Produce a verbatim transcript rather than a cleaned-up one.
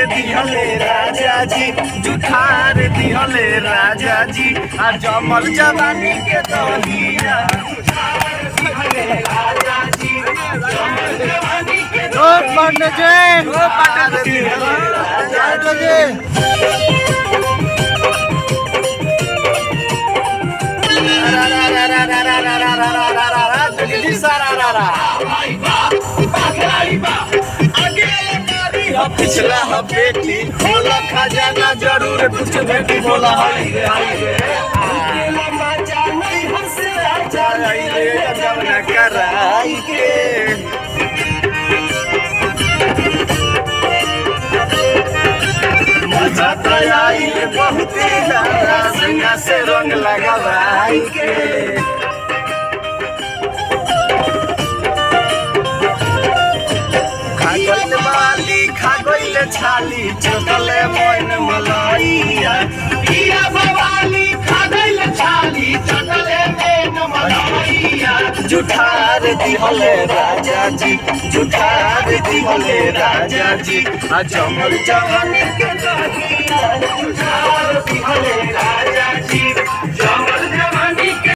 दिहले राजा जी जुठार दिहले राजा जी आ जमल जवानी के दहिया राजा जी जमल जवानी के ओ पंडित जी ओ पंडित जी राजा जी रा रा रा रा रा रा रा रा रा रा रा रा जल्दी सारा रा रा भाई बाप भाई बाप आगे मारी पिछला बेटी बोला खजाना जरूर कुछ बेटी बोला हाय हाय अकेला मजा नहीं हंस राजा आई रे जब न कराई के मजा तो आई बहुत ज्यादा संगा से रंग लगावाई के खागल वाली खागल छाली चटले मन मलाइया पिया भवाली खागल छाली चटले मन मलाइया जुठार दिहले राजा जी जुठार दिहले राजा जी आ जमल जवानी के दहिया जुठार दिहले राजा